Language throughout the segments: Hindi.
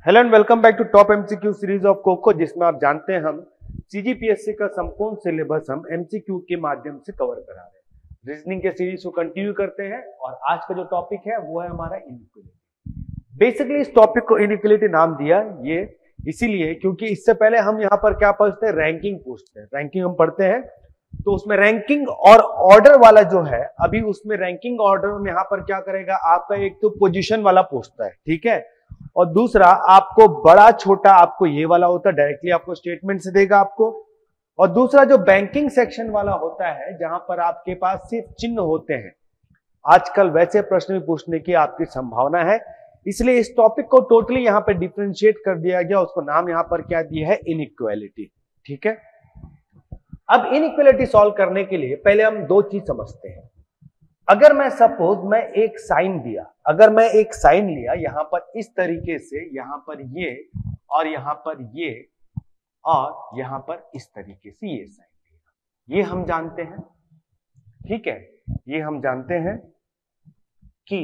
Hello and welcome back to top MCQ series of कोको, जिसमें आप जानते हैं हम सीजीपीएससी का संपूर्ण सिलेबस हम एमसीक्यू के माध्यम से कवर करा रहे हैं। रीजनिंग के सीरीज को कंटिन्यू करते हैं और आज का जो टॉपिक है वो है हमारा इनइक्वालिटी। बेसिकली इस टॉपिक को इनइक्वालिटी नाम दिया ये इसीलिए क्योंकि इससे पहले हम यहाँ पर क्या पढ़ते हैं, रैंकिंग पूछते हैं। रैंकिंग हम पढ़ते हैं तो उसमें रैंकिंग और ऑर्डर वाला जो है, अभी उसमें रैंकिंग ऑर्डर में यहाँ पर क्या करेगा आपका, एक तो पोजीशन वाला पूछता है, ठीक है, और दूसरा आपको बड़ा छोटा, आपको ये वाला होता है डायरेक्टली आपको स्टेटमेंट से देगा आपको, और दूसरा जो बैंकिंग सेक्शन वाला होता है जहां पर आपके पास सिर्फ चिन्ह होते हैं। आजकल वैसे प्रश्न भी पूछने की आपकी संभावना है, इसलिए इस टॉपिक को टोटली यहां पर डिफरेंशिएट कर दिया गया। उसको नाम यहां पर क्या दिया है, इनइक्वालिटी। ठीक है, अब इनइक्वालिटी सॉल्व करने के लिए पहले हम दो चीज समझते हैं। अगर मैं सपोज मैं एक साइन दिया, अगर मैं एक साइन लिया यहां पर इस तरीके से, यहां पर ये और यहां पर ये और यहां पर इस तरीके से ये साइन लिया, ये हम जानते हैं, ठीक है, ये हम जानते हैं कि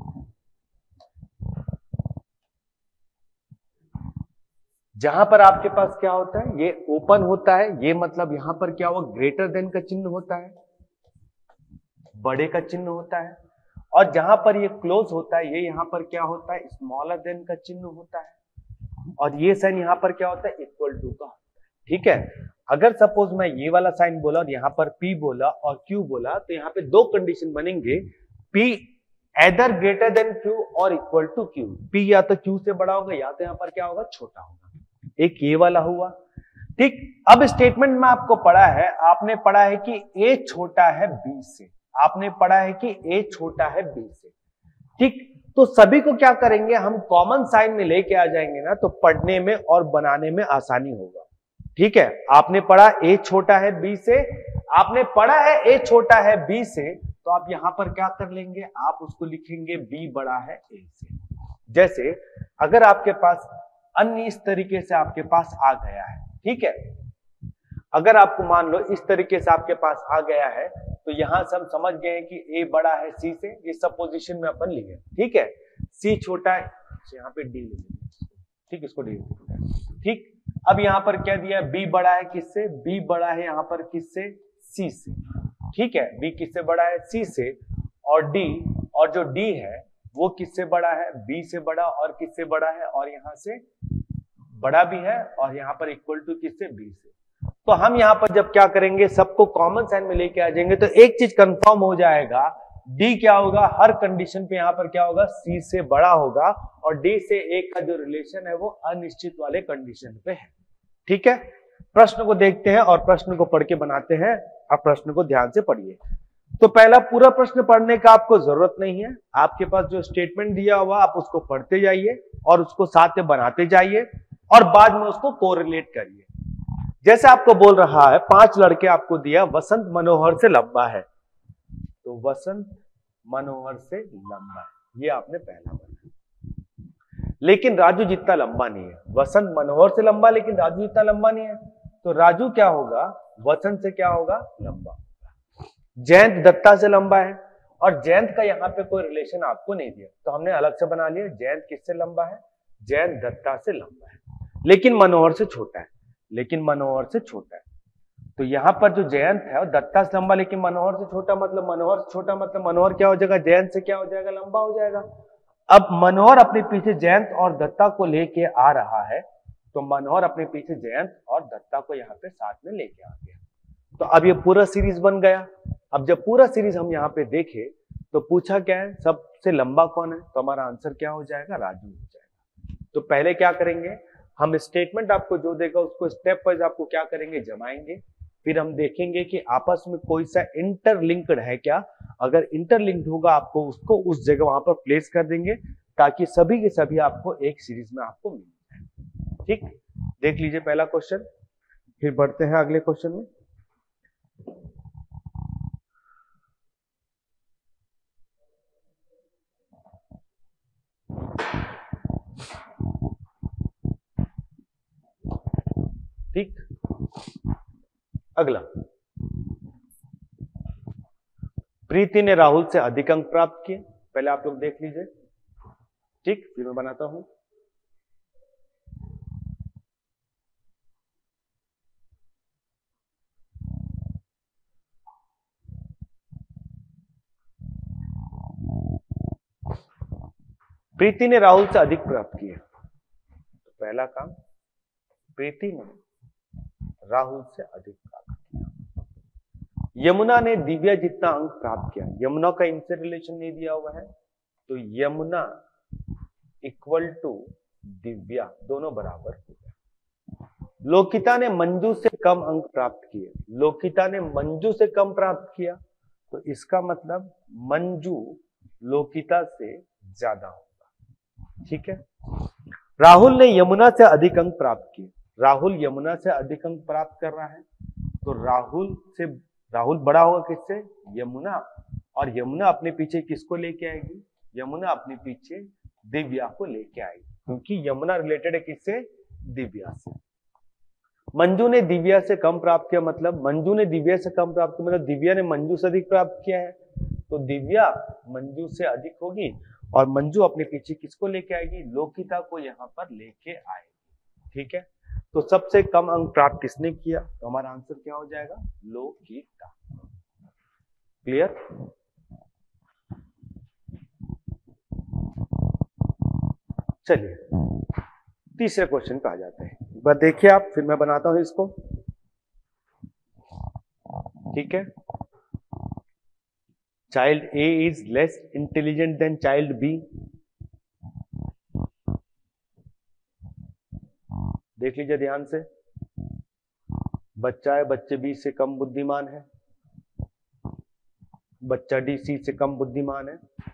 जहां पर आपके पास क्या होता है, ये ओपन होता है, ये मतलब यहां पर क्या हुआ, ग्रेटर देन का चिन्ह होता है, बड़े का चिन्ह होता है, और जहां पर ये क्लोज होता है ये यहां पर क्या होता है, स्मॉलर देन का चिन्ह होता है, और ये साइन यहां पर क्या होता है, इक्वल टू का होता है। ठीक है, अगर सपोज मैं ये वाला साइन बोला और यहां पर P बोला और Q बोला तो यहां पे दो कंडीशन बनेंगे, P either greater than Q और इक्वल टू Q। P या तो Q से बड़ा होगा या तो यहां पर क्या होगा, छोटा होगा। एक ये वाला हुआ, ठीक। अब स्टेटमेंट में आपको पढ़ा है, आपने पढ़ा है कि A छोटा है B से, आपने पढ़ा है कि A छोटा है B से, ठीक। तो सभी को क्या करेंगे, हम कॉमन साइन में लेके आ जाएंगे ना, तो पढ़ने में और बनाने में आसानी होगा। ठीक है, आपने पढ़ा A छोटा है B से, आपने पढ़ा है A छोटा है B से, तो आप यहां पर क्या कर लेंगे, आप उसको लिखेंगे B बड़ा है A से। जैसे अगर आपके पास अन्य इस तरीके से आपके पास आ गया है, ठीक है, अगर आपको मान लो इस तरीके से आपके पास आ गया है, तो यहां से हम समझ गए हैं कि A बड़ा है C से, ये सब पोजीशन में अपन लिए, ठीक है, C छोटा है, यहाँ पे D ले लेंगे, ठीक, इसको D, ठीक। अब यहां पर क्या दिया है, B बड़ा है किससे, B बड़ा है यहां पर किससे, C से, ठीक है, B किससे बड़ा है, C से, और D, और जो D है वो किससे बड़ा है, B से बड़ा, और किससे बड़ा है, और यहां से बड़ा भी है, और यहां पर इक्वल टू किससे, B से। तो हम यहां पर जब क्या करेंगे, सबको कॉमन साइन में लेके आ जाएंगे, तो एक चीज कंफर्म हो जाएगा, D क्या होगा, हर कंडीशन पे यहां पर क्या होगा, C से बड़ा होगा, और D से A का जो रिलेशन है वो अनिश्चित वाले कंडीशन पे है। ठीक है, प्रश्न को देखते हैं और प्रश्न को पढ़ के बनाते हैं। आप प्रश्न को ध्यान से पढ़िए। तो पहला पूरा प्रश्न पढ़ने का आपको जरूरत नहीं है, आपके पास जो स्टेटमेंट दिया हुआ आप उसको पढ़ते जाइए और उसको साथ में बनाते जाइए और बाद में उसको कोरिलेट करिए। जैसे आपको बोल रहा है 5 लड़के आपको दिया, वसंत मनोहर से लंबा है, तो वसंत मनोहर से लंबा है, ये आपने पहला पढ़ा, लेकिन राजू जितना लंबा नहीं है। वसंत मनोहर से लंबा लेकिन राजू जितना लंबा नहीं है, तो राजू क्या होगा, वसंत से क्या होगा, लंबा। जयंत दत्ता से लंबा है, और जयंत का यहाँ पे कोई रिलेशन आपको नहीं दिया, तो हमने अलग से बना लिया, जयंत किससे लंबा है, जयंत दत्ता से लंबा है, लेकिन मनोहर से छोटा है, लेकिन मनोहर से छोटा है। तो यहां पर जो जयंत है वो दत्ता से लंबा लेकिन मनोहर से छोटा, मतलब मनोहर से छोटा मतलब मनोहर क्या हो जाएगा, जयंत से क्या हो जाएगा, लंबा हो जाएगा। अब मनोहर अपने पीछे जयंत और दत्ता को लेके आ रहा है, तो मनोहर अपने पीछे जयंत और दत्ता को यहाँ पे साथ में लेके आ गया, तो अब ये पूरा सीरीज बन गया। अब जब पूरा सीरीज हम यहाँ पे देखें तो पूछा क्या है, सबसे लंबा कौन है, तो हमारा आंसर क्या हो जाएगा, राजू हो जाएगा। तो पहले क्या करेंगे, हम स्टेटमेंट आपको जो देगा उसको स्टेप वाइज आपको क्या करेंगे, जमाएंगे, फिर हम देखेंगे कि आपस में कोई सा इंटरलिंक्ड है क्या, अगर इंटरलिंक्ड होगा आपको उसको उस जगह वहां पर प्लेस कर देंगे, ताकि सभी के सभी आपको एक सीरीज में आपको मिल जाए। ठीक, देख लीजिए पहला क्वेश्चन, फिर बढ़ते हैं अगले क्वेश्चन में। ठीक, अगला, प्रीति ने राहुल से अधिक अंक प्राप्त किए, पहले आप लोग देख लीजिए, ठीक, फिर मैं बनाता हूं। प्रीति ने राहुल से अधिक प्राप्त किया। तो पहला काम, प्रीति ने राहुल से अधिक प्राप्त किया। यमुना ने दिव्या जितना अंक प्राप्त किया। यमुना का इनसे रिलेशन नहीं दिया हुआ है, तो यमुना इक्वल टू दिव्या, दोनों बराबर हो गए। लोकिता ने मंजू से कम अंक प्राप्त किए। लोकिता ने मंजू से कम प्राप्त किया, तो इसका मतलब मंजू लोकिता से ज्यादा होगा। ठीक है। राहुल ने यमुना से अधिक अंक प्राप्त किए। राहुल यमुना से अधिक अंक प्राप्त कर रहा है, तो राहुल बड़ा होगा किससे? यमुना। और यमुना अपने पीछे किसको लेके आएगी? यमुना अपने पीछे दिव्या को लेके आएगी, क्योंकि यमुना रिलेटेड है किससे? दिव्या से। मंजू ने दिव्या से कम प्राप्त किया, मतलब मंजू ने दिव्या से कम प्राप्त किया, मतलब दिव्या ने मंजू से अधिक प्राप्त किया है, तो दिव्या मंजू से अधिक होगी और मंजू अपने पीछे किसको लेके आएगी? लोकिता को यहां पर लेके आएगी। ठीक है। तो सबसे कम अंक प्राप्त किसने किया? तो हमारा आंसर क्या हो जाएगा? लोकिता। क्लियर? चलिए तीसरे क्वेश्चन पे आ जाते हैं। एक बार देखिए आप, फिर मैं बनाता हूं इसको। ठीक है। Child A is less intelligent than child B. देख लीजिए ध्यान से। बच्चा है बच्चे बी से कम बुद्धिमान है, बच्चा डी सी से कम बुद्धिमान है।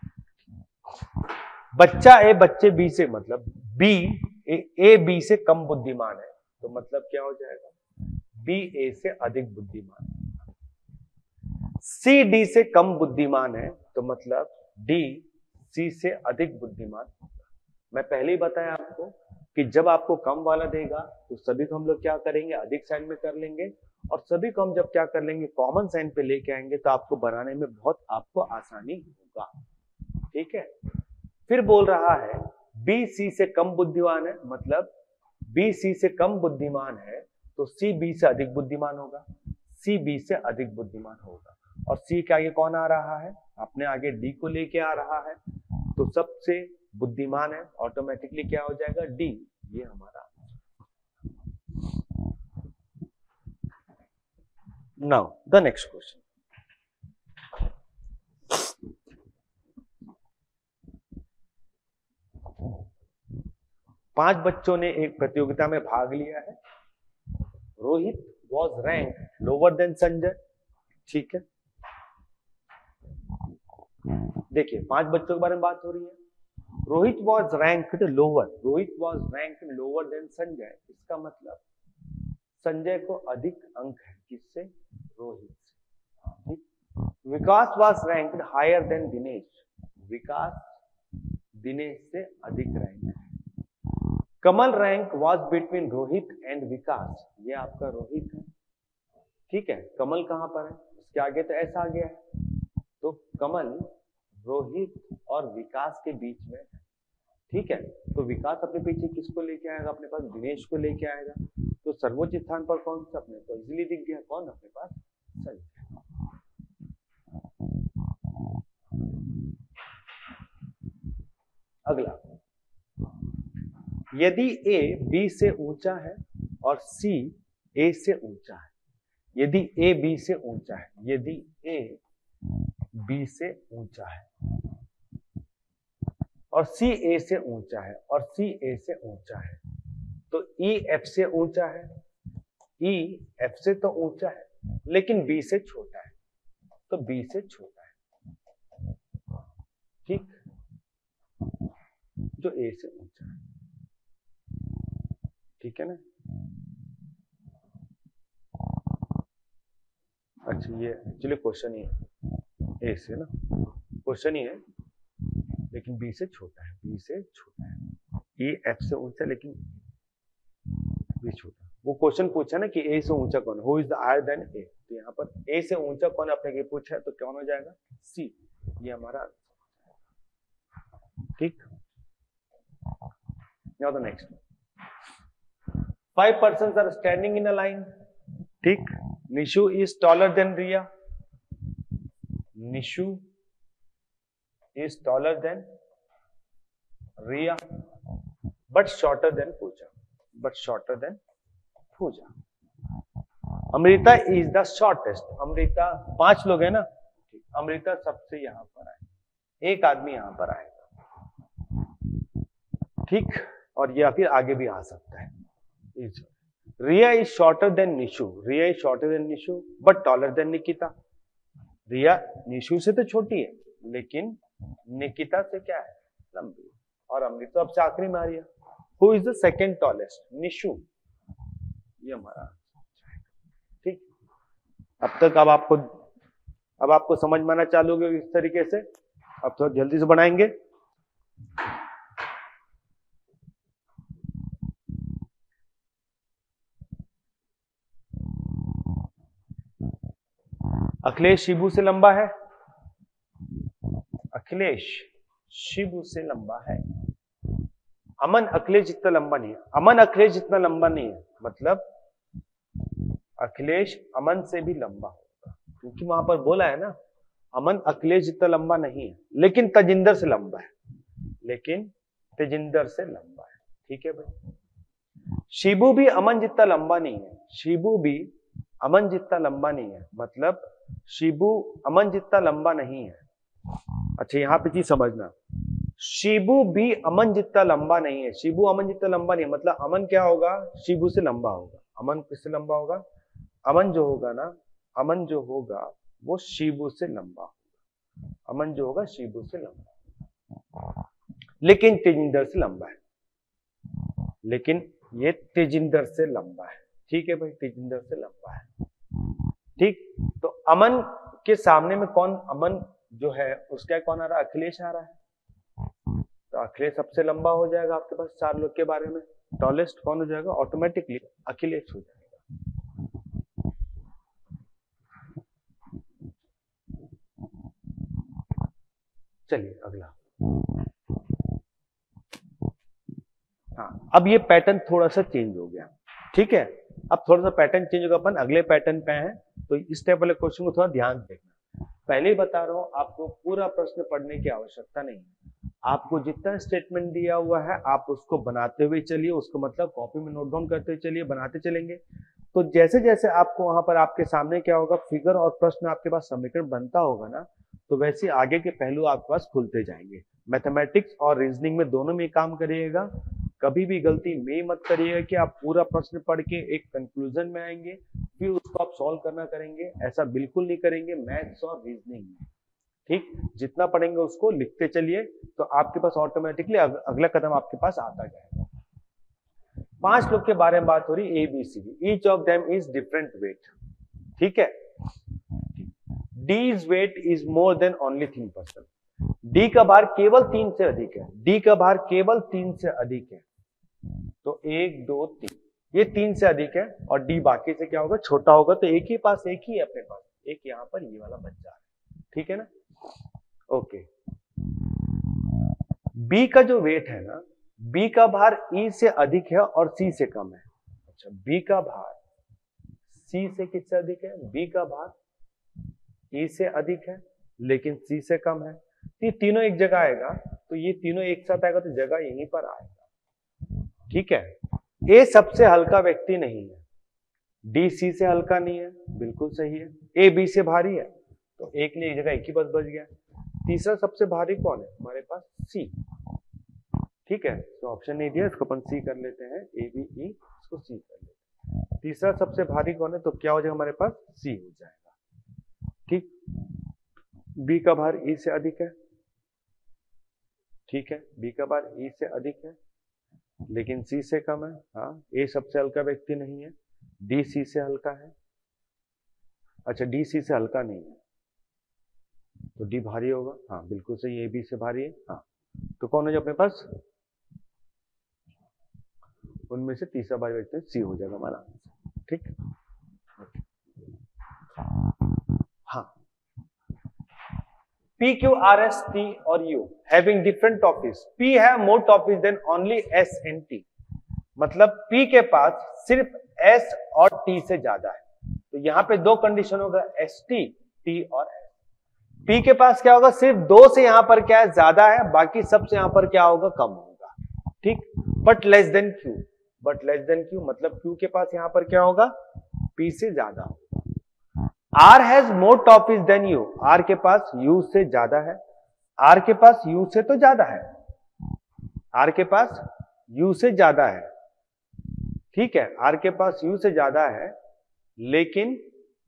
बच्चा ए बच्चे बी से, मतलब बी ए बी से कम बुद्धिमान है, तो मतलब क्या हो जाएगा? बी ए से अधिक बुद्धिमान है। सी डी से कम बुद्धिमान है, तो मतलब डी सी से अधिक बुद्धिमान होगा। मैं पहले ही बताया आपको कि जब आपको कम वाला देगा तो सभी को हम लोग क्या करेंगे? अधिक साइन में कर लेंगे, और सभी को हम जब क्या कर लेंगे? कॉमन साइन पे लेके आएंगे, तो आपको बनाने में बहुत आपको आसानी होगा। ठीक है। फिर बोल रहा है बी सी से कम बुद्धिमान है, मतलब बी सी से कम बुद्धिमान है, तो सी बी से अधिक बुद्धिमान होगा। सी बी से अधिक बुद्धिमान होगा, और सी के आगे कौन आ रहा है? अपने आगे डी को लेके आ रहा है, तो सबसे बुद्धिमान है, ऑटोमेटिकली क्या हो जाएगा? डी। ये हमारा। Now the next question. पांच बच्चों ने एक प्रतियोगिता में भाग लिया है। Rohit was rank lower than Sanjay. ठीक है। देखिए पांच बच्चों के बारे में बात हो रही है। Rohit was ranked lower, Rohit was ranked lower than Sanjay. इसका मतलब संजय को अधिक अंक है किससे? रोहित से। Vikas was ranked higher than Dinesh. Vikas Dinesh से अधिक रैंक है। Kamal rank was between Rohit and Vikas. ये आपका रोहित है। ठीक है। कमल कहां पर है? उसके आगे तो ऐसा आ गया है, तो कमल रोहित और विकास के बीच में है। ठीक है। तो विकास अपने पीछे किसको लेके आएगा? अपने पास दिनेश को लेके आएगा। तो सर्वोच्च स्थान पर कौन सा अपने को इजीली दिख गया? कौन अपने पास? संजय। अगला, यदि ए बी से ऊंचा है और सी ए से ऊंचा है, यदि ए बी से ऊंचा है, यदि ए बी से ऊंचा है और सी ए से ऊंचा है और सी ए से ऊंचा है, तो ई एफ से ऊंचा है। ई एफ से तो ऊंचा है लेकिन बी से छोटा है, तो बी से छोटा है। ठीक। जो ए से ऊंचा है। ठीक है ना? अच्छा ये एक्चुअली क्वेश्चन ही है, ए से ना क्वेश्चन ही है, लेकिन बी से छोटा है, बी से छोटा है। ए एफ से ऊंचा लेकिन बी छोटा। वो क्वेश्चन पूछा ना कि ए से ऊंचा कौन, who is the higher than A, तो यहाँ पर ए से ऊंचा कौन आपने पूछा है, तो कौन हो जाएगा? सी। ये हमारा। ठीक। Now the next. 5 persons are standing in a line. ठीक। Nishu is taller than Riya. Nishu is taller than Riya, but shorter than Pooja, but shorter than Pooja. Amrita is the shortest, Amrita 5 लोग हैं ना, अमृता सबसे यहां पर आए, एक आदमी यहां पर आएगा, ठीक, और ये फिर आगे भी आ सकता है। Riya is shorter than Nishu, Riya is shorter than Nishu but taller than Nikita. Riya Nishu से तो छोटी है लेकिन निकिता से क्या है, लंबी। और अमृता सबसे आखिरी में आ रही है। Who is the second tallest, Nishu, ये हमारा, ठीक। अब तक अब आपको समझ में आना चालू हो गया इस तरीके से। अब थोड़ा जल्दी से बनाएंगे। अखिलेश शिबू से लंबा है, अखिलेश शिबू से लंबा है। अमन अखिलेश जितना लंबा नहीं है, अमन अखिलेश जितना लंबा नहीं है, मतलब अखिलेश अमन से भी लंबा होगा, क्योंकि वहां पर बोला है ना अमन अखिलेश जितना लंबा नहीं है लेकिन तजिंदर से लंबा है, लेकिन तेजिंदर से लंबा है, ठीक है भाई। शिबू भी अमन जितना लंबा नहीं है, शिबू भी अमन जितना लंबा नहीं है, मतलब शिबू अमन जितना लंबा नहीं है। अच्छा यहां पे चीज समझना, शिबू भी अमन जितना लंबा नहीं है, शिबू अमन जितना लंबा नहीं है, मतलब अमन क्या होगा, शिबू से लंबा होगा। अमन किससे लंबा होगा, अमन जो होगा ना, अमन जो होगा वो शिबू से लंबा होगा, अमन जो होगा शिबू से लंबा, लेकिन तेजिंदर से लंबा है, लेकिन ये तेजिंदर से लंबा है, ठीक है भाई, तेजिंदर से लंबा है, ठीक। तो अमन के सामने में कौन, अमन जो है उसका कौन आ रहा है, अखिलेश आ रहा है, तो अखिलेश सबसे लंबा हो जाएगा आपके पास 4 लोग के बारे में। टॉलेस्ट कौन हो जाएगा, ऑटोमेटिकली अखिलेश हो जाएगा। चलिए अगला, हाँ अब ये पैटर्न थोड़ा सा चेंज हो गया, ठीक है। अब थोड़ा सा पैटर्न चेंज होगा, अपन अगले पैटर्न पे हैं, तो इस टाइप वाले क्वेश्चन को थोड़ा ध्यान देखना। पहले ही बता रहा हूं आपको पूरा प्रश्न पढ़ने की आवश्यकता नहीं है, आपको जितना स्टेटमेंट दिया हुआ है आप उसको बनाते हुए चलिए, उसको मतलब कॉपी में नोट डाउन करते चलिए, बनाते चलेंगे। तो जैसे जैसे आपको वहां पर आपके सामने क्या होगा, फिगर और प्रश्न आपके पास समीकरण बनता होगा ना, तो वैसे आगे के पहलू आपके पास खुलते जाएंगे। मैथमेटिक्स और रीजनिंग में दोनों में काम करिएगा, कभी भी गलती में मत करिएगा कि आप पूरा प्रश्न पढ़ के एक कंक्लूजन में आएंगे फिर उसको आप सॉल्व करना करेंगे, ऐसा बिल्कुल नहीं करेंगे मैथ्स और रीजनिंग में, ठीक। जितना पढ़ेंगे उसको लिखते चलिए, तो आपके पास ऑटोमेटिकली अगला कदम आपके पास आता जाएगा। 5 लोग के बारे में बात हो रही, A B C D, each of them is different weight, ठीक है। D's weight is more than only 3%, D का भार केवल 3 से अधिक है, डी का भार केवल 3 से अधिक है, तो 1 2 3, ये 3 से अधिक है, और डी बाकी से क्या होगा, छोटा होगा, तो एक ही पास एक ही है अपने पास, एक यहां पर ये वाला बच्चा है, ठीक है ना, ओके। बी का जो वेट है ना, बी का भार ई से अधिक है और सी से कम है। अच्छा बी का भार सी से किससे अधिक है, बी का भार ई से अधिक है लेकिन सी से कम है, ये तीनों एक जगह आएगा, तो ये तीनों एक साथ आएगा तो जगह यहीं पर आएगा, ठीक है। ए सबसे हल्का व्यक्ति नहीं है, डी सी से हल्का नहीं है, बिल्कुल सही है। ए बी से भारी है, तो एक ने एक जगह एक ही बस बच गया। तीसरा सबसे भारी कौन है हमारे पास, सी, ठीक है, तो ऑप्शन नहीं दिया, इसको अपन सी कर लेते हैं, ए बी ई, इसको सी कर लेते हैं। तीसरा सबसे भारी कौन है, तो क्या हो जाएगा हमारे पास, सी हो जाएगा, ठीक। बी का भार ई से अधिक है, ठीक है, बी का भार ई से अधिक है लेकिन सी से कम है, हाँ। ए सबसे हल्का व्यक्ति नहीं है, डी सी से हल्का है, अच्छा डी सी से हल्का नहीं है, तो डी भारी होगा, हाँ बिल्कुल सही, ए बी से भारी है, हाँ। तो कौन हो जाए अपने पास, उनमें से तीसरा भारी व्यक्ति सी हो जाएगा हमारा, ठीक। हाँ, P, Q, R, S, T और U having different topics. P have more topics than only S and T. मतलब P के पास सिर्फ S और T से ज्यादा है, तो यहाँ पे 2 कंडीशन होगा, ST, T और S। P के पास क्या होगा, सिर्फ 2 से यहां पर क्या है ज्यादा है, बाकी सबसे यहां पर क्या होगा कम होगा, ठीक। But less than Q, but less than Q मतलब Q के पास यहां पर क्या होगा, P से ज्यादा होगा। R has more toffees than U, R के पास U से ज्यादा है, R के पास U से तो ज्यादा है, R के पास U से ज्यादा है, ठीक है, R के पास U से ज्यादा है, लेकिन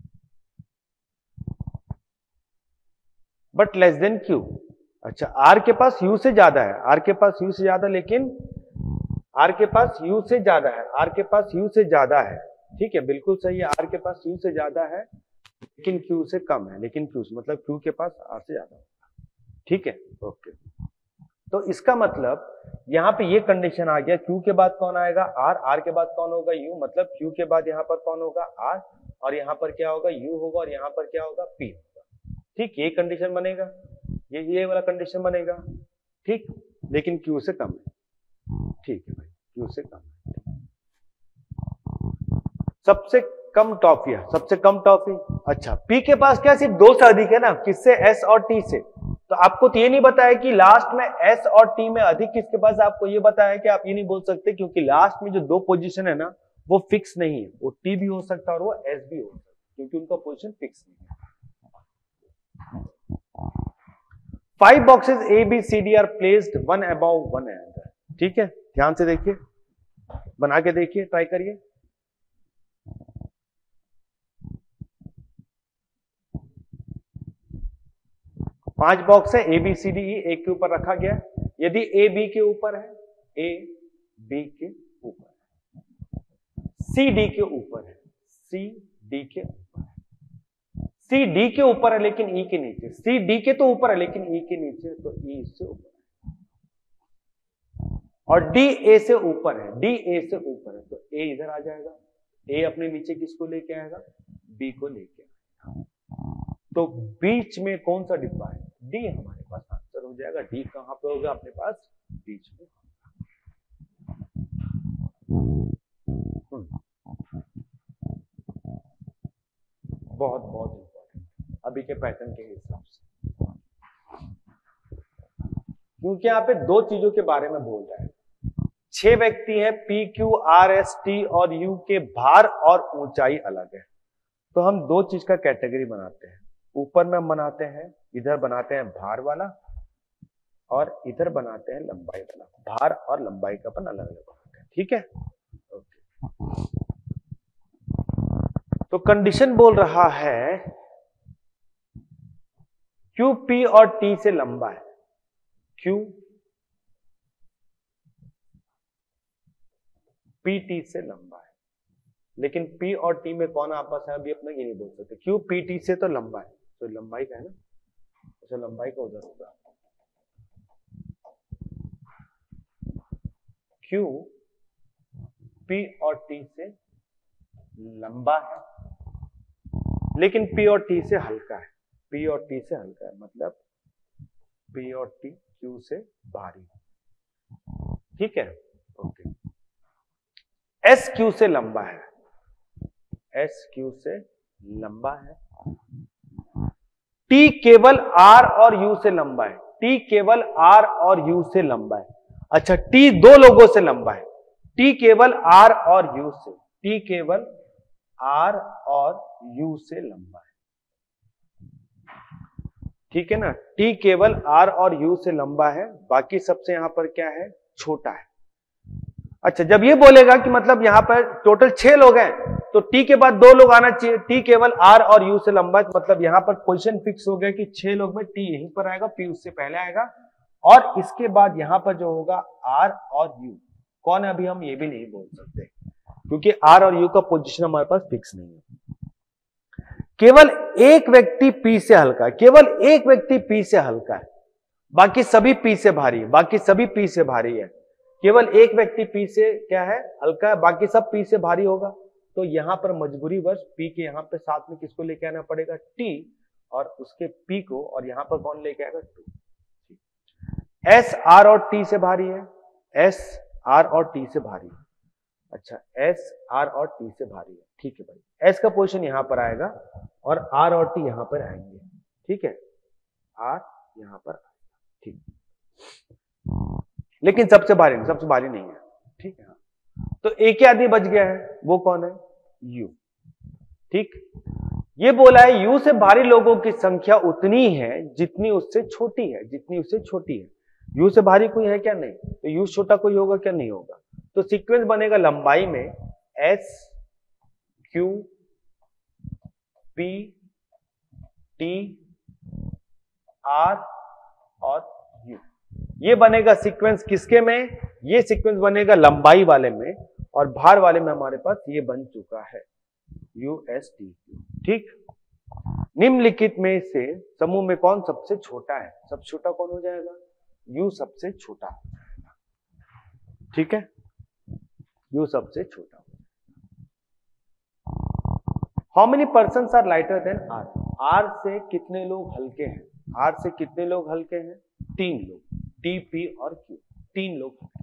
बट लेस देन Q। अच्छा, R के पास U से ज्यादा है, R के पास U से ज्यादा, लेकिन R के पास U से ज्यादा है, R के पास U से ज्यादा है, ठीक है, बिल्कुल सही है, R के पास U से ज्यादा है लेकिन Q से कम है, लेकिन Q मतलब Q के पास R से ज्यादा होगा, ठीक है, ओके। तो इसका मतलब यहां पे ये कंडीशन आ गया, Q के बाद कौन आएगा R, R के बाद कौन होगा U, मतलब Q के बाद यहां पर कौन होगा R, और यहां पर क्या होगा U होगा, और यहां पर क्या होगा P होगा, ठीक, ये कंडीशन बनेगा, ये वाला कंडीशन बनेगा, ठीक, लेकिन Q से कम है, ठीक है भाई, Q से कम है। सबसे कम टॉफियां, सबसे कम टॉफी, अच्छा P के पास क्या सिर्फ 2 से अधिक है ना, किससे, S और T से, तो आपको तो ये नहीं बताया कि लास्ट में S और T में अधिक किसके पास, आपको ये बताया कि आप ये नहीं बोल सकते क्योंकि लास्ट में जो 2 पोजीशन है ना वो फिक्स नहीं है, वो T भी हो सकता है और वो S भी हो सकता है, क्योंकि उनका पोजीशन फिक्स नहीं है। 5 boxes A, B, C, D are placed one above one another, ठीक है, ध्यान से देखिए, बना के देखिए, ट्राई करिए। पांच बॉक्स है A, B, C, D, E, एक के ऊपर रखा गया, यदि A B के ऊपर है, A B के ऊपर है, C D के ऊपर है, C D के ऊपर है, C D के ऊपर है लेकिन E के नीचे, C D के तो ऊपर है लेकिन E के नीचे, तो E इससे ऊपर है, और D A से ऊपर है, D A से ऊपर है, तो A इधर आ जाएगा, A अपने नीचे किसको लेके आएगा, B को लेके आएगा, तो बीच में कौन सा डिब्बा है, डी हमारे पास आंसर हो जाएगा, डी कहां पे होगा अपने पास, बीच में। बहुत बहुत इंपॉर्टेंट अभी के पैटर्न के हिसाब से, क्योंकि यहां पे 2 चीजों के बारे में बोल रहा है, 6 व्यक्ति हैं, P Q R S T और U के भार और ऊंचाई अलग है, तो हम 2 चीज का कैटेगरी बनाते हैं, ऊपर में हम बनाते हैं, इधर बनाते हैं भार वाला और इधर बनाते हैं लंबाई वाला, भार और लंबाई का अपन अलग अलग बनाते हैं, ठीक है, ओके। तो कंडीशन बोल रहा है Q P और T से लंबा है, Q P T से लंबा है, लेकिन P और T में कौन आपस है अभी अपना ये नहीं बोल सकते, Q P T से तो लंबा है, तो लंबाई का है ना, तो लंबाई का उधर होगा, Q P और T से लंबा है लेकिन P और T से हल्का है, P और T से हल्का है, मतलब P और T Q से भारी, ठीक है, ओके। S Q से लंबा है, S Q से लंबा है, T केवल R और U से लंबा है, T केवल R और U से लंबा है, अच्छा T 2 लोगों से लंबा है, T केवल R और U से, T केवल R और U से लंबा है, ठीक है ना, T केवल R और U से लंबा है, बाकी सबसे यहां पर क्या है, छोटा है। अच्छा, जब ये बोलेगा कि मतलब यहां पर टोटल 6 लोग हैं, तो T के बाद 2 लोग आना चाहिए, T केवल R और U से लंबा है, मतलब यहां पर पोजीशन फिक्स हो गया कि 6 लोग में T यहीं पर आएगा, P उससे पहले आएगा, और इसके बाद यहां पर जो होगा R और U कौन है अभी हम ये भी नहीं बोल सकते, क्योंकि R और U का पोजीशन हमारे पास फिक्स नहीं है। केवल एक व्यक्ति P से हल्का है, केवल एक व्यक्ति P से हल्का है, बाकी सभी P से भारी है, बाकी सभी P से भारी है, केवल एक व्यक्ति P से क्या है, हल्का है, बाकी सब P से भारी होगा, तो यहां पर मजबूरी वश P के यहां पे साथ में किसको लेके आना पड़ेगा, T, और उसके P को, और यहां पर कौन लेके आएगा, 2। S R और T से भारी है, S R और T से भारी है, अच्छा S R और T से भारी है, ठीक है भाई, S का पोजीशन यहां पर आएगा और R और T यहां पर आएंगे, ठीक है, आर यहां पर, ठीक। लेकिन सबसे भारी नहीं है, ठीक है। तो एक ही आदमी बच गया है, वो कौन है? यू, ठीक। ये बोला है यू से भारी लोगों की संख्या उतनी है जितनी उससे छोटी है, जितनी उससे छोटी है। यू से भारी कोई है क्या? नहीं। तो यू छोटा कोई होगा क्या? नहीं होगा। तो सीक्वेंस बनेगा लंबाई में S Q P T R और यू। ये बनेगा सीक्वेंस किसके में? ये सीक्वेंस बनेगा लंबाई वाले में, और भार वाले में हमारे पास ये बन चुका है यूएसटी, ठीक। निम्नलिखित में से समूह में कौन सबसे छोटा है? सबसे छोटा कौन हो जाएगा? यू सबसे छोटा हो जाएगा, ठीक है। यू सबसे छोटा हो जाएगा। How many persons are lighter than R? R से कितने लोग हल्के हैं? आर से कितने लोग हल्के हैं? 3 लोग, टी पी और क्यू, 3 लोग हल्के।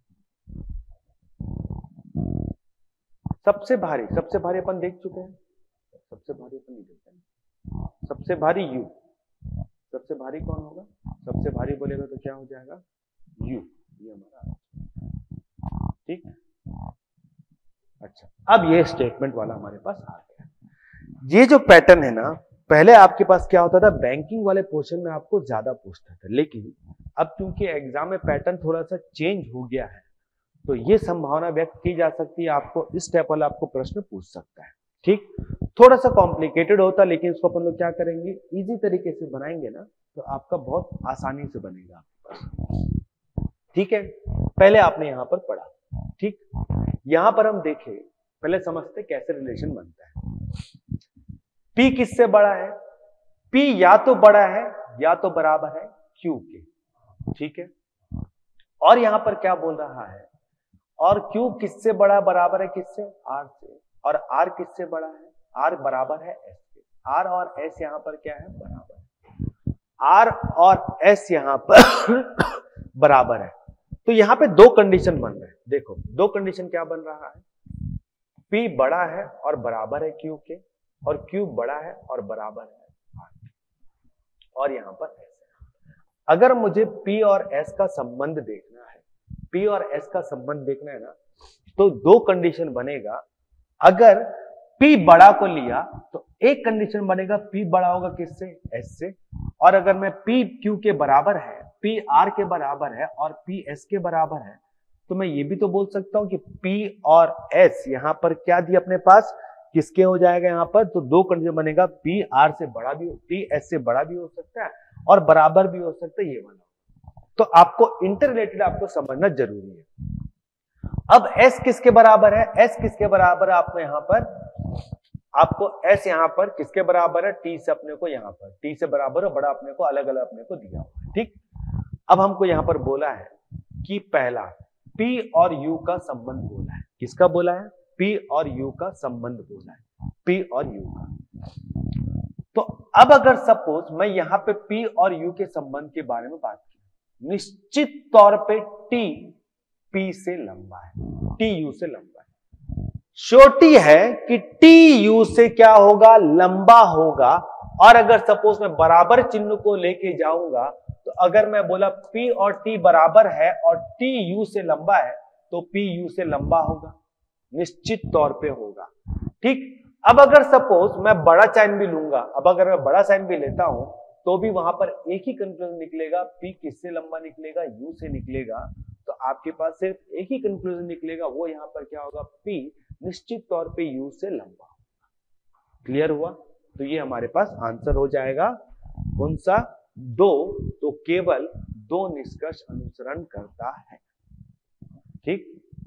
सबसे भारी अपन देख चुके हैं, सबसे भारी अपन नहीं देखते हैं। सबसे भारी यू, सबसे भारी कौन होगा? सबसे भारी बोलेगा तो क्या हो जाएगा? यू, ये हमारा, ठीक। अच्छा, अब ये स्टेटमेंट वाला हमारे पास आ गया। ये जो पैटर्न है ना, पहले आपके पास क्या होता था? बैंकिंग वाले पोर्शन में आपको ज्यादा पूछता था, लेकिन अब क्योंकि एग्जाम में पैटर्न थोड़ा सा चेंज हो गया है, तो ये संभावना व्यक्त की जा सकती है आपको इस टाइप वाला आपको प्रश्न पूछ सकता है, ठीक। थोड़ा सा कॉम्प्लिकेटेड होता, लेकिन इसको अपन लोग क्या करेंगे? इजी तरीके से बनाएंगे ना, तो आपका बहुत आसानी से बनेगा आपके पास, ठीक है। पहले आपने यहां पर पढ़ा, ठीक। यहां पर हम देखें, पहले समझते कैसे रिलेशन बनता है। P किससे बड़ा है? P या तो बड़ा है या तो बराबर है Q के, ठीक है। और यहां पर क्या बोल रहा है? और Q किससे बड़ा बराबर है? किससे? R से। और R किससे बड़ा है? R बराबर है S के। R और S यहां पर क्या है? बराबर है। R और S यहां पर बराबर है। तो यहां पे 2 कंडीशन बन रहे हैं। देखो 2 कंडीशन क्या बन रहा है? P बड़ा है और बराबर है Q के, और Q बड़ा है और बराबर है R, और यहां पर S है। अगर मुझे P और S का संबंध देखना है, P और S का संबंध देखना है ना, तो 2 कंडीशन बनेगा। अगर P बड़ा को लिया तो एक कंडीशन बनेगा, P बड़ा होगा किससे? S से। और अगर मैं P Q के बराबर है, P R के बराबर है और P S के बराबर है, तो मैं ये भी तो बोल सकता हूं कि P और S यहां पर क्या दिया अपने पास? किसके हो जाएगा यहां पर? तो 2 कंडीशन बनेगा, P R से बड़ा भी, P S से बड़ा भी हो सकता है और बराबर भी हो सकता है, ये वाला। तो आपको इंटर रिलेटेड आपको समझना जरूरी है। अब S किसके बराबर है? S किसके बराबर है? आपको यहां पर, आपको S यहां पर किसके बराबर है? T से अपने को यहां पर T से बराबर और बड़ा अपने को अलग अलग अपने को दिया हुआ है, ठीक। अब हमको यहां पर बोला है कि पहला P और U का संबंध बोला है। किसका बोला है? P और U का संबंध बोला है, P और U का। तो अब अगर सपोज मैं यहां पे P और U के संबंध के बारे में बात की, निश्चित तौर पे T P से लंबा है, T U से लंबा है। श्योरिटी है कि T U से क्या होगा? लंबा होगा। और अगर सपोज मैं बराबर चिन्ह को लेके जाऊंगा, तो अगर मैं बोला P और T बराबर है और T U से लंबा है, तो P U से लंबा होगा, निश्चित तौर पे होगा, ठीक। अब अगर सपोज मैं बड़ा साइन भी लूंगा, अब अगर मैं बड़ा साइन भी लेता हूं, तो भी वहां पर एक ही कंक्लूजन निकलेगा, P किससे लंबा निकलेगा? U से निकलेगा। तो आपके पास सिर्फ एक ही कंक्लूजन निकलेगा, वो यहां पर क्या होगा? P निश्चित तौर पे U से लंबा होगा। क्लियर हुआ? तो ये हमारे पास आंसर हो जाएगा कौन सा? 2। तो केवल 2 निष्कर्ष अनुसरण करता है, ठीक।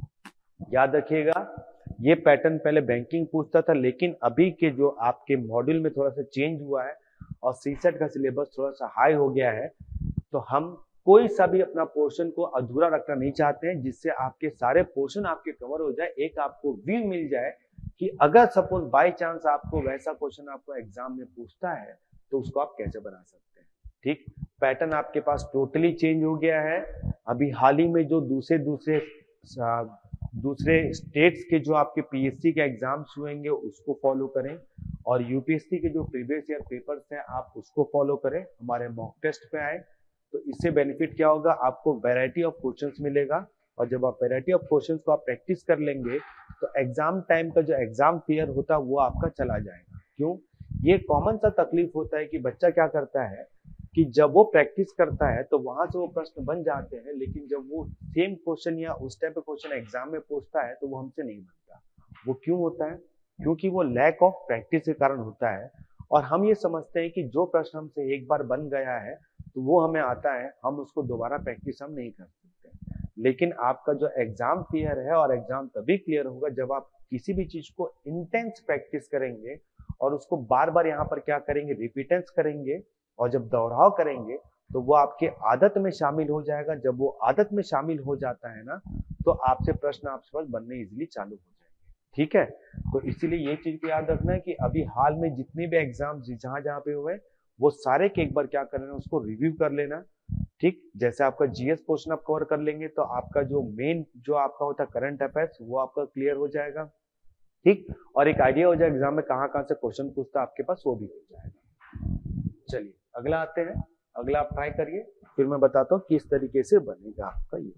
याद रखिएगा, ये पैटर्न पहले बैंकिंग पूछता था, लेकिन अभी के जो आपके मॉड्यूल में थोड़ा सा चेंज हुआ है और सीसेट का सिलेबस थोड़ा सा हाई हो गया है, तो हम कोई सा भी अपना पोर्शन को अधूरा रखना नहीं चाहते हैं, जिससे आपके सारे पोर्शन आपके कवर हो जाए, एक आपको व्यू मिल जाए कि अगर सपोज बाय चांस आपको वैसा क्वेश्चन आपको एग्जाम में पूछता है, तो उसको आप कैसे बना सकते हैं, ठीक। पैटर्न आपके पास टोटली चेंज हो गया है। अभी हाल ही में जो दूसरे दूसरे स्टेट्स के जो आपके पीएससी के एग्जाम्स हुएंगे उसको फॉलो करें, और यूपीएससी के जो प्रीवियस ईयर पेपर्स हैं आप उसको फॉलो करें, हमारे मॉक टेस्ट पे आए। तो इससे बेनिफिट क्या होगा, आपको वैरायटी ऑफ क्वेश्चंस मिलेगा, और जब आप वैरायटी ऑफ क्वेश्चंस को आप प्रैक्टिस कर लेंगे तो एग्जाम टाइम का जो एग्जाम फेयर होता है वो आपका चला जाएगा। क्यों, ये कॉमन सा तकलीफ होता है कि बच्चा क्या करता है कि जब वो प्रैक्टिस करता है तो वहां से वो प्रश्न बन जाते हैं, लेकिन जब वो सेम क्वेश्चन या उस टाइप का क्वेश्चन एग्जाम में पूछता है तो वो हमसे नहीं बनता। वो क्यों होता है, क्योंकि वो लैक ऑफ प्रैक्टिस के कारण होता है। और हम ये समझते हैं कि जो प्रश्न हमसे एक बार बन गया है तो वो हमें आता है, हम उसको दोबारा प्रैक्टिस हम नहीं कर सकते। लेकिन आपका जो एग्जाम क्लियर है, और एग्जाम तभी क्लियर होगा जब आप किसी भी चीज को इंटेंस प्रैक्टिस करेंगे और उसको बार बार यहाँ पर क्या करेंगे, रिपीटेंस करेंगे, और जब दोहराव करेंगे तो वो आपके आदत में शामिल हो जाएगा। जब वो आदत में शामिल हो जाता है ना, तो आपसे प्रश्न आपके पास बनने इजीली चालू हो जाएंगे। ठीक है, तो इसीलिए ये चीज को याद रखना है कि अभी हाल में जितने भी एग्जाम जहां जहां पे हुए वो सारे के एक बार क्या कर लेना, उसको रिव्यू कर लेना। ठीक, जैसे आपका जीएस पोर्शन आप कवर कर लेंगे तो आपका जो मेन जो आपका होता है करंट अफेयर्स वो आपका क्लियर हो जाएगा। ठीक, और एक आइडिया हो जाएगा एग्जाम में कहाँ कहाँ से क्वेश्चन पूछता है आपके पास, वो भी हो जाएगा। चलिए अगला आते हैं, अगला आप ट्राई करिए, फिर मैं बताता हूँ किस तरीके से बनेगा आपका ये।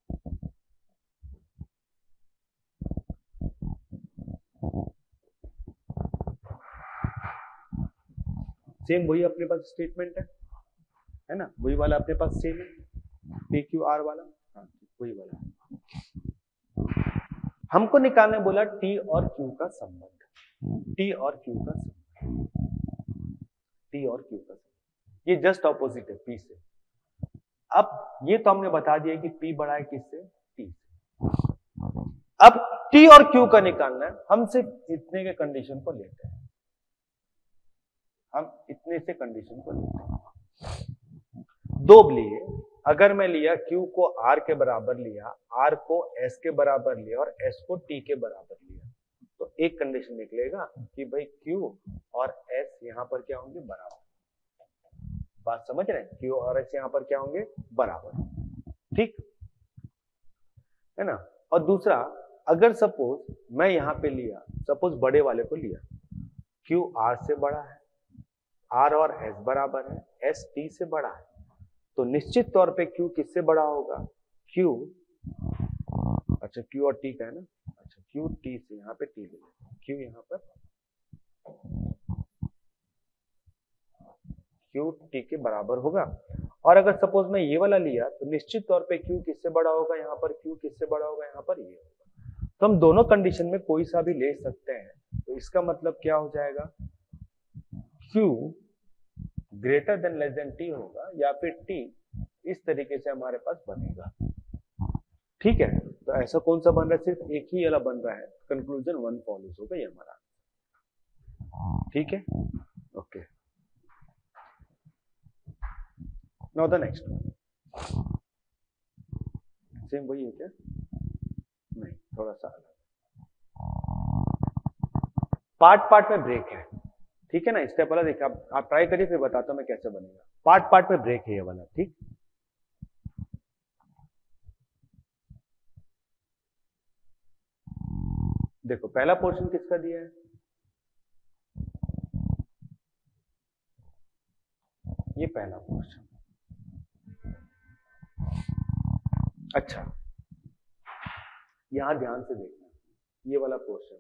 सेम वही अपने पास स्टेटमेंट है ना, वही वाला अपने पास सेम है, पी क्यू आर वाला, हाँ वही वाला। हमको निकालने बोला टी और क्यू का संबंध, टी और क्यू का संबंध, टी और क्यू का संबंध, ये जस्ट ऑपोजिट है पी से। अब ये तो हमने बता दिया कि पी बड़ा है किससे, टी से। अब टी और क्यू का निकालना है, हम सिर्फ इतने के कंडीशन को लेते हैं, हम इतने से कंडीशन को लेते हैं। दो लिए, अगर मैं लिया Q को R के बराबर लिया, R को S के बराबर लिया और S को T के बराबर लिया, तो एक कंडीशन निकलेगा कि भाई Q और S यहां पर क्या होंगे, बराबर। बात समझ रहे हैं, Q और S यहां पर क्या होंगे, बराबर। ठीक है ना। और दूसरा, अगर सपोज मैं यहां पे लिया, सपोज बड़े वाले को लिया, Q R से बड़ा है, R और S बराबर है, S T से बड़ा है, तो निश्चित तौर पे Q किससे बड़ा होगा, Q, अच्छा Q और T का है ना, अच्छा Q T से, यहाँ पे T ले लेते, Q यहाँ पर Q T के बराबर होगा। और अगर सपोज मैं ये वाला लिया तो निश्चित तौर पे Q किससे बड़ा होगा, यहाँ पर Q किससे बड़ा होगा, यहाँ पर ये होगा। तो हम दोनों कंडीशन में कोई सा भी ले सकते हैं, तो इसका मतलब क्या हो जाएगा, Q greater than less than T होगा, या फिर T इस तरीके से हमारे पास बनेगा। ठीक है, तो ऐसा कौन सा बन रहा है, सिर्फ एक ही वाला बन रहा है, कंक्लूजन वन फॉलोज होगा ये हमारा। ठीक है, okay, now the next one. Same वही है क्या, नहीं थोड़ा सा अलग, पार्ट पार्ट में ब्रेक है। ठीक है ना, स्टेप वाला देखिए, आप ट्राई करिए, फिर बताता हूं मैं कैसे बनेगा। पार्ट पार्ट में ब्रेक है ये वाला। ठीक, देखो पहला पोर्शन किसका दिया है, ये पहला पोर्शन। अच्छा, यहां ध्यान से देखना, ये वाला पोर्शन,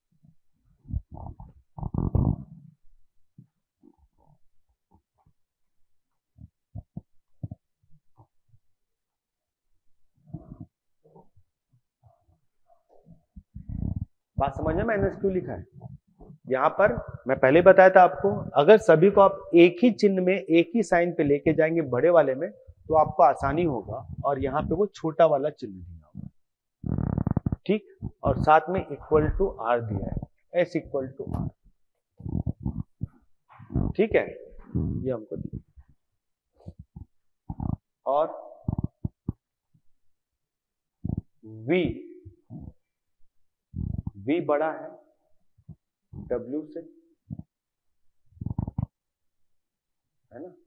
बात समझ में, मैंने क्यों लिखा है यहां पर, मैं पहले बताया था आपको, अगर सभी को आप एक ही चिन्ह में एक ही साइन पे लेके जाएंगे बड़े वाले में तो आपको आसानी होगा, और यहाँ पे वो छोटा वाला चिन्ह दिया होगा। ठीक, और साथ में इक्वल टू आर दिया है, एस इक्वल टू आर। ठीक है, ये हमको दिया, और V बड़ा है W से, है ना,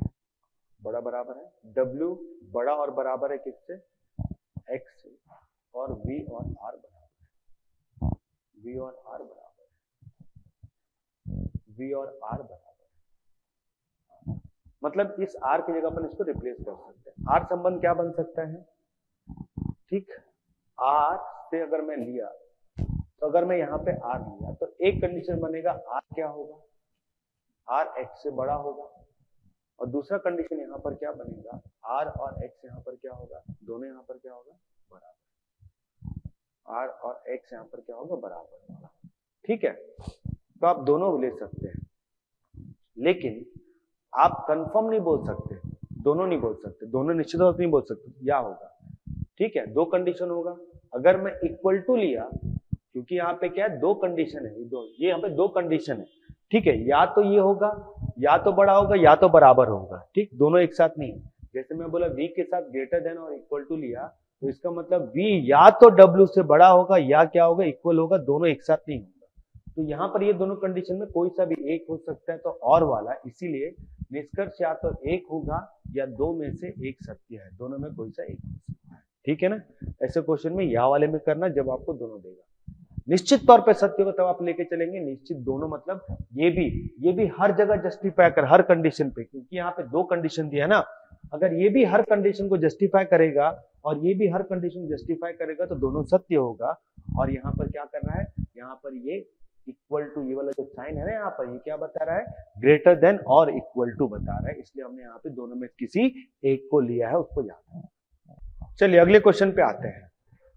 बड़ा बराबर है W, बड़ा और बराबर है किससे, X से, और V और R बराबर है, V और R बराबर है, V और R बराबर है। मतलब इस R की जगह अपन इसको रिप्लेस कर सकते हैं। R संबंध क्या बन सकता है, ठीक, R से अगर मैं लिया तो अगर मैं यहाँ पे R लिया तो एक कंडीशन बनेगा, R क्या होगा, R X से बड़ा होगा, और दूसरा कंडीशन यहाँ पर क्या बनेगा, R और X यहाँ पर क्या होगा, दोनों यहाँ पर क्या होगा, बराबर। R और X यहाँ पर क्या होगा, बराबर होगा। ठीक है, तो आप दोनों ले सकते हैं, लेकिन आप कंफर्म नहीं बोल सकते, दोनों नहीं बोल सकते, दोनों निश्चित तौर पर नहीं बोल सकते, या होगा। ठीक है, दो कंडीशन होगा। अगर मैं इक्वल टू लिया, क्योंकि यहाँ पे क्या है, दो कंडीशन है, ये यहाँ पे दो कंडीशन है। ठीक है, या तो ये होगा, या तो बड़ा होगा, या तो बराबर होगा। ठीक, दोनों एक साथ नहीं। जैसे मैं बोला V के साथ ग्रेटर देन और इक्वल टू लिया, तो इसका मतलब V या तो W से बड़ा होगा या क्या होगा, इक्वल होगा, दोनों एक साथ नहीं होगा। तो यहाँ पर ये दोनों कंडीशन में कोई सा भी एक हो सकता है, तो और वाला, इसीलिए निष्कर्ष या तो एक होगा या दो में से एक सत्य है, दोनों में कोई सा एक हो सकता है। ठीक है ना, ऐसे क्वेश्चन में या वाले में करना जब आपको दोनों देगा। निश्चित तौर पे सत्य को तब आप लेके चलेंगे, निश्चित दोनों मतलब ये भी हर जगह जस्टिफाई कर, हर कंडीशन पे, क्योंकि यहाँ पे दो कंडीशन दिया है ना। अगर ये भी हर कंडीशन को जस्टिफाई करेगा और ये भी हर कंडीशन जस्टिफाई करेगा, तो दोनों सत्य होगा। और यहाँ पर क्या करना है, यहाँ पर ये इक्वल टू, ये वाला जो साइन है ना, यहाँ पर ये क्या बता रहा है, ग्रेटर देन और इक्वल टू बता रहा है, इसलिए हमने यहाँ पे दोनों में किसी एक को लिया है, उसको याद है। चलिए अगले क्वेश्चन पे आते हैं।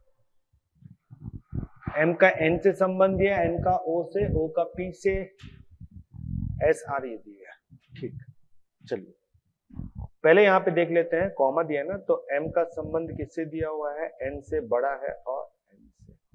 M का N से संबंध दिया, N का O से, O का P से, S R ये दिया। ठीक, चलिए पहले यहाँ पे देख लेते हैं, कॉमा दिया ना, तो M का संबंध किससे दिया हुआ है, N से बड़ा है और N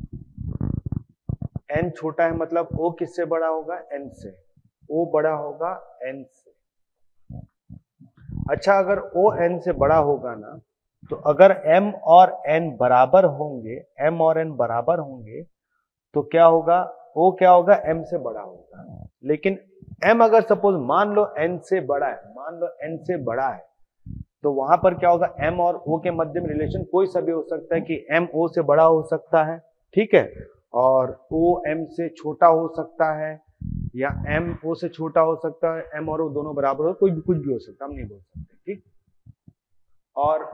से। N छोटा है मतलब O किससे बड़ा होगा, N से, O बड़ा होगा N से। अच्छा, अगर O N से बड़ा होगा ना, तो अगर M और N बराबर होंगे, M और N बराबर होंगे, तो क्या होगा, O क्या होगा, M से बड़ा होगा। लेकिन M अगर सपोज मान लो N से बड़ा है, मान लो N से बड़ा है, तो वहां पर क्या होगा, M और O के मध्य में रिलेशन कोई सा भी हो सकता है कि M O से बड़ा हो सकता है, ठीक है, और O M से छोटा हो सकता है, या M O से छोटा हो सकता है, M और O दोनों बराबर हो, कोई भी कुछ भी हो सकता है, हम नहीं बोल सकते। ठीक, और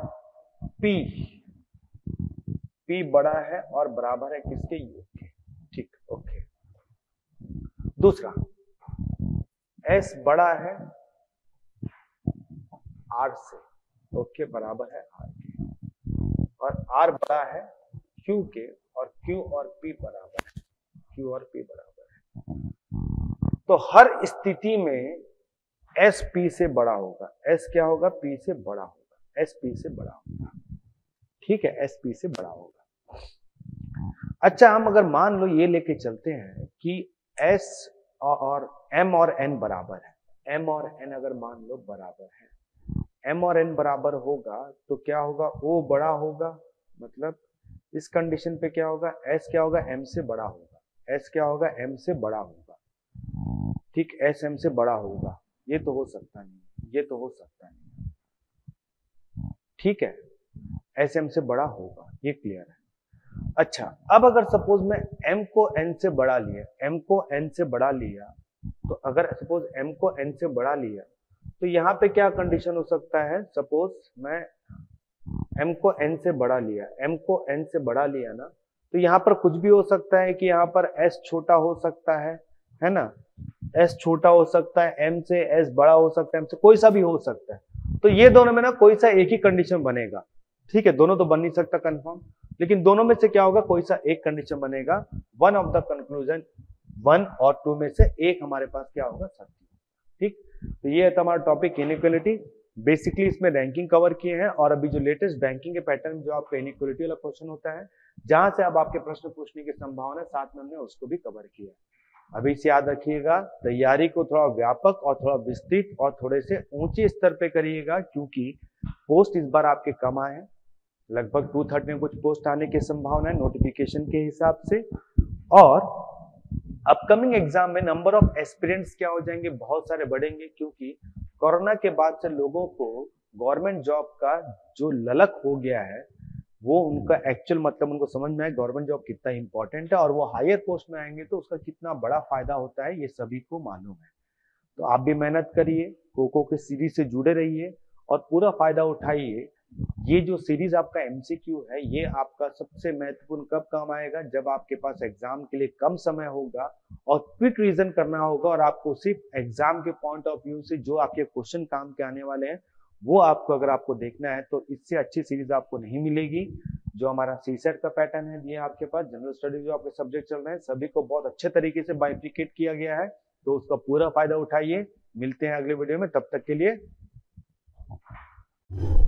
P बड़ा है और बराबर है किसके, U के। ठीक, ओके। दूसरा, S बड़ा है R से, ओके, बराबर है R के, और R बड़ा है Q के, और Q और P बराबर है, Q और P बराबर है। तो हर स्थिति में S P से बड़ा होगा, S क्या होगा, P से बड़ा होगा, S P से बड़ा होगा। ठीक है, S P से बड़ा होगा। अच्छा, हम अगर मान लो ये लेके चलते हैं कि S और M और N बराबर है, M और N अगर मान लो बराबर है, M और N बराबर होगा, तो क्या होगा, O बड़ा होगा, मतलब इस कंडीशन पे क्या होगा, S क्या होगा, M से बड़ा होगा, S क्या होगा, M से बड़ा होगा। ठीक, S M से बड़ा होगा, ये तो हो सकता नहीं, ये तो हो सकता नहीं। ठीक है, S M से बड़ा होगा, ये क्लियर है। अच्छा, अब अगर सपोज मैं M को N से बड़ा लिया, M को N से बड़ा लिया, तो अगर सपोज M को N से बड़ा लिया, तो यहाँ पे क्या कंडीशन हो सकता है, सपोज मैं M को N से बड़ा लिया, M को N से बड़ा लिया ना, तो यहाँ पर कुछ भी हो सकता है कि यहाँ पर S छोटा हो सकता है ना, S छोटा हो सकता है, M से S बड़ा हो सकता है, M से कोई सा भी हो सकता है। तो ये दोनों में ना कोई सा एक ही कंडीशन बनेगा। ठीक है, दोनों तो बन नहीं सकता कंफर्म, लेकिन दोनों में से क्या होगा, कोई सा एक कंडीशन बनेगा। One of the conclusion, one और टू में से एक हमारे पास क्या होगा, सत्य। ठीक, तो ये है हमारा टॉपिक इनइक्वालिटी। बेसिकली इसमें रैंकिंग कवर किए हैं, और अभी जो लेटेस्ट बैंकिंग के पैटर्न जो आपका इनइक्वालिटी वाला क्वेश्चन होता है, जहां से अब आपके प्रश्न पूछने की संभावना, साथ में हमने उसको भी कवर किया। अभी से याद रखिएगा, तैयारी को थोड़ा व्यापक और थोड़ा विस्तृत और थोड़े से ऊंचे स्तर पे करिएगा, क्योंकि पोस्ट इस बार आपके कम आए हैं, लगभग 230 में कुछ पोस्ट आने की संभावना है नोटिफिकेशन के हिसाब से। और अपकमिंग एग्जाम में नंबर ऑफ एस्पिरेंट्स क्या हो जाएंगे, बहुत सारे बढ़ेंगे, क्योंकि कोरोना के बाद से लोगों को गवर्नमेंट जॉब का जो ललक हो गया है, वो उनका एक्चुअल मतलब उनको समझ में आए गवर्नमेंट जॉब कितना इंपॉर्टेंट है, और वो हायर पोस्ट में आएंगे तो उसका कितना बड़ा फायदा होता है, ये सभी को मालूम है। तो आप भी मेहनत करिए, खो के सीरीज से जुड़े रहिए और पूरा फायदा उठाइए। ये जो सीरीज आपका एमसीक्यू है, ये आपका सबसे महत्वपूर्ण कब काम आएगा, जब आपके पास एग्जाम के लिए कम समय होगा और क्विक रीजन करना होगा, और आपको सिर्फ एग्जाम के पॉइंट ऑफ व्यू से जो आपके क्वेश्चन काम के आने वाले हैं वो आपको अगर आपको देखना है तो इससे अच्छी सीरीज आपको नहीं मिलेगी। जो हमारा सीसेट का पैटर्न है, ये आपके पास जनरल स्टडीज जो आपके सब्जेक्ट चल रहे हैं सभी को बहुत अच्छे तरीके से बाइफिकेट किया गया है, तो उसका पूरा फायदा उठाइए। मिलते हैं अगले वीडियो में, तब तक के लिए